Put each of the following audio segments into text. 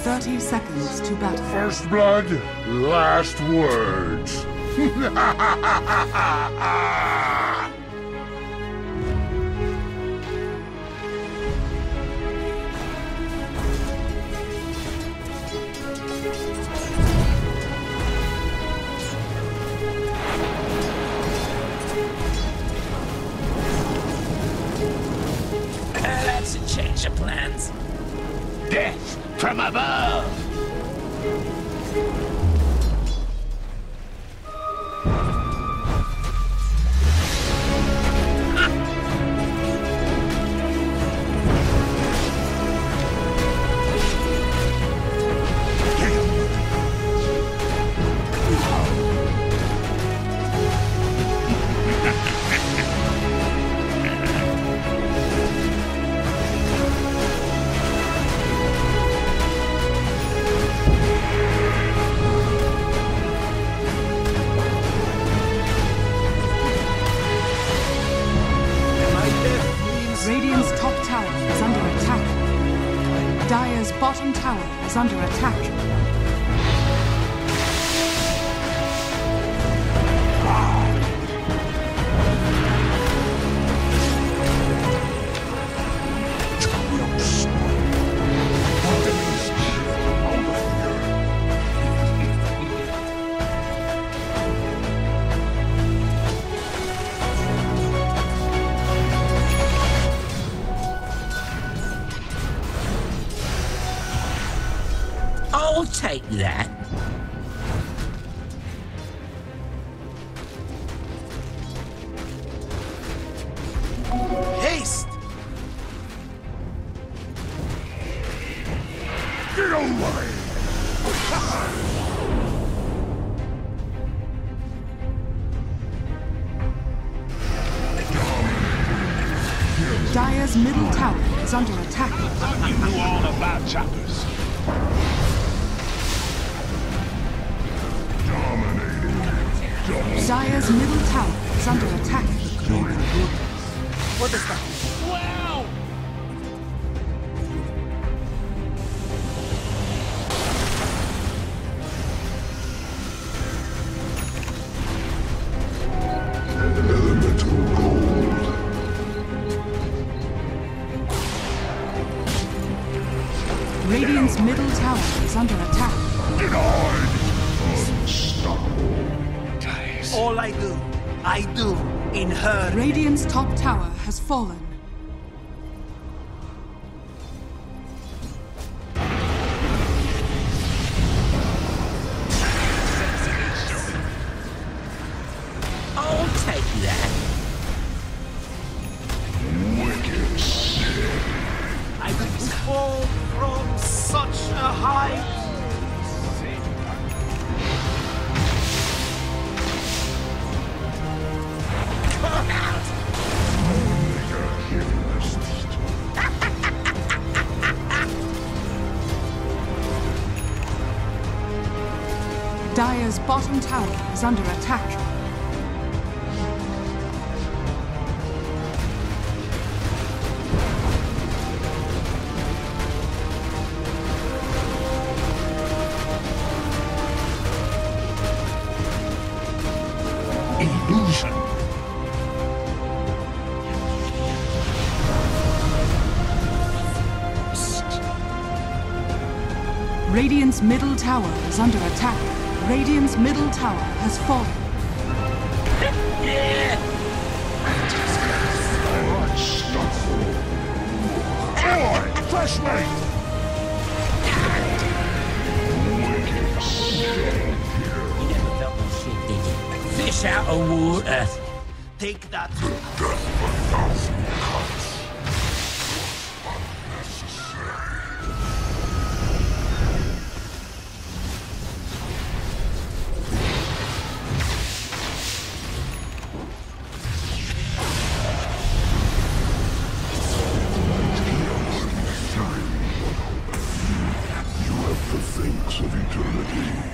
30 seconds to battle. First blood, last words. That's a change of plans. Death from above! Radiant's top tower is under attack. Dire's bottom tower is under attack. I'll take that. Haste! Get away! Dire's middle tower is under attack. You knew all about choppers. Dire's middle tower is under attack. What is that? Wow! Radiant's middle tower is under attack. All I do in her. Radiant's top tower has fallen. I'll take that. Wicked sin. I could fall from such a height. Dire's bottom tower is under attack. Illusion. Radiant's middle tower is under attack. Radiant's middle tower has fallen. Unstoppable. Oi! Fresh meat! Wicked sin. You never felt no shit, did you? Fish out of water. Take that. Death of a thousand cuts. Unnecessary. You have the things of eternity.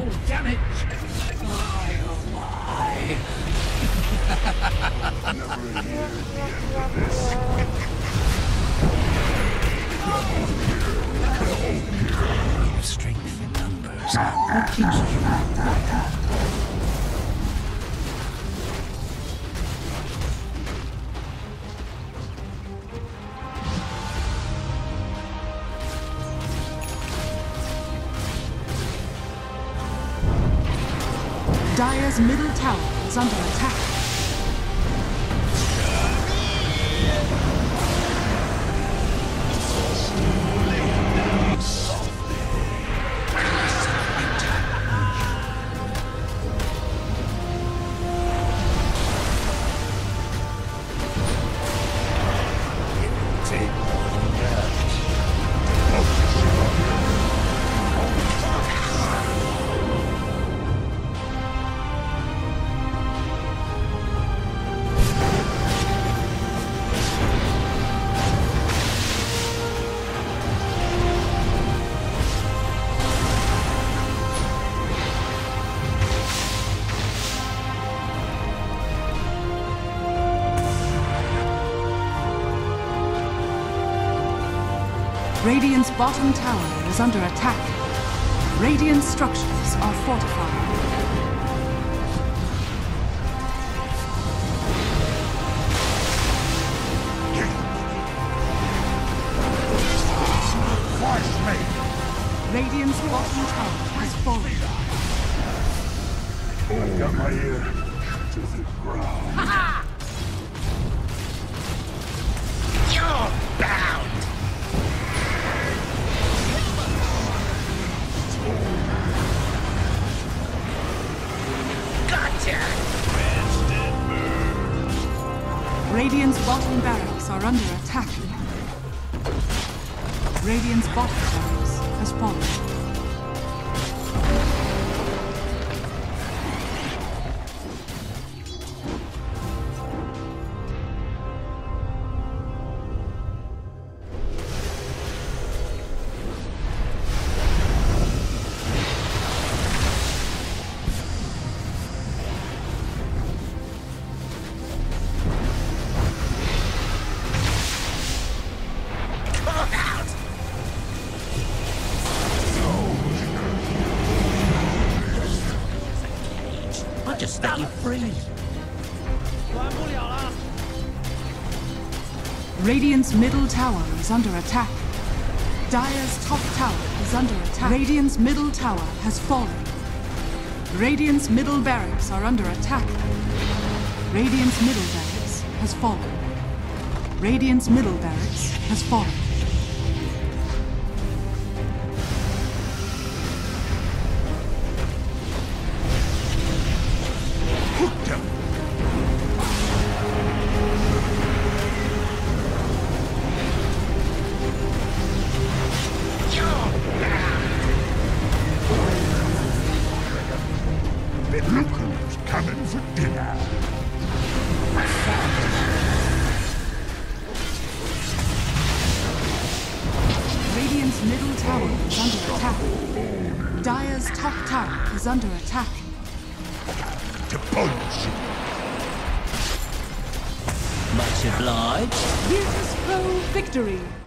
Oh, damn it! My, oh my! Strength in numbers. What keeps you? Dire's middle tower is under attack. Radiant's bottom tower is under attack. Radiant structures are fortified. Radiant's bottom tower has fallen. I've got my ear to the ground. You're bound! Gotcha! Radiant's bottom barracks are under attack. Radiant's bottom barracks has fallen. I'll just set you free. Radiant's middle tower is under attack. Dire's top tower is under attack. Radiant's middle tower has fallen. Radiant's middle barracks are under attack. Radiant's middle barracks has fallen. Radiant's middle barracks has fallen. Look who's coming for dinner. Radiant's middle tower is under attack. Dire's top tower is under attack. To punch. Much obliged. Virtus Pro victory!